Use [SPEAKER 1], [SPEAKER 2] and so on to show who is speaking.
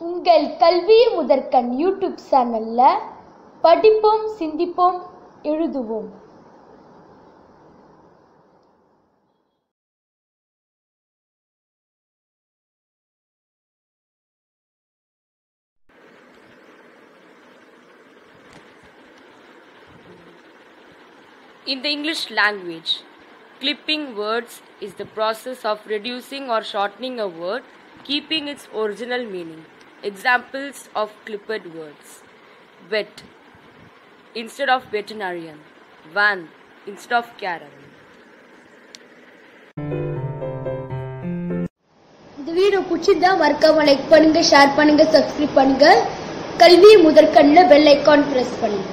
[SPEAKER 1] உங்கள் கல்வி முதற்கண் யூடியூப் சேனல்ல படிப்போம், சிந்திப்போம், எழுதுவோம்.
[SPEAKER 2] In the English language, clipping words is the process of reducing or shortening a word, keeping its original meaning. Examples of clipped words: vet instead of veterinarian, van instead of caravan.
[SPEAKER 1] இந்த video பிடிச்சிருந்தா மறக்காம like பண்ணுங்க, share பண்ணுங்க, subscribe பண்ணுங்க. கல்வி முதற்கண்ல bell icon press பண்ணுங்க.